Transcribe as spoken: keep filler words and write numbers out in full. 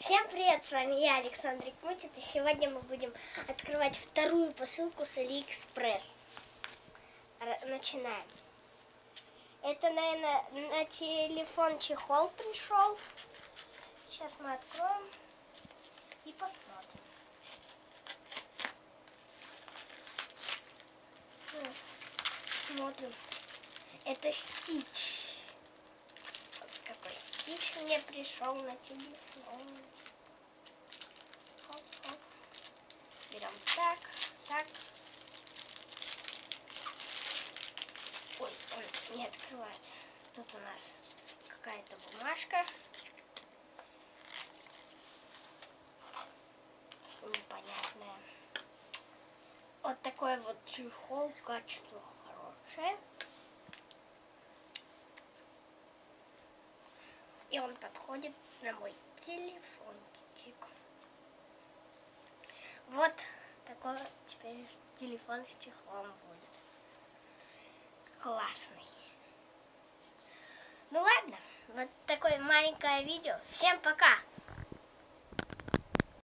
Всем привет, с вами я, Александрик Мутит, и сегодня мы будем открывать вторую посылку с Алиэкспресс. Начинаем. Это, наверное, на телефон чехол пришел. Сейчас мы откроем и посмотрим. Смотрим. Это Стич. Вот какой Стич мне пришел на телефон. Хоп, хоп. Берем так, так. Ой, он не открывается. Тут у нас какая-то бумажка. Непонятная. Вот такой вот чехол, качество хорошее. И он подходит на мой телефончик. Вот такой теперь телефон с чехлом будет. Классный. Ну ладно, вот такое маленькое видео. Всем пока!